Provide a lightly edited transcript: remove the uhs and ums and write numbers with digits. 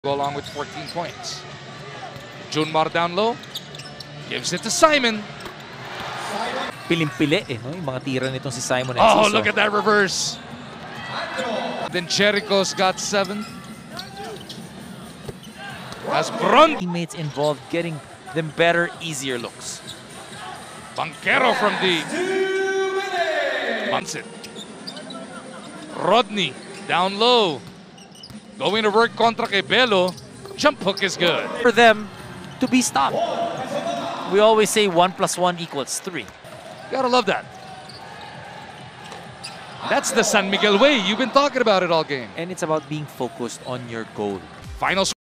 go along with 14 points. Junmar down low. Gives it to Simon. Pilim-pili no? Yung mga tira nitong si Simon. Oh, look at that reverse. Then Jericho's got 7. As Bron. Teammates involved getting them better, easier looks. Banquero from the Bunsen. Rodney down low. Going to work contra kay Belo. Jump hook is good. For them to be stopped. We always say 1 + 1 = 3. Gotta love that. That's the San Miguel way. You've been talking about it all game. And it's about being focused on your goal. Final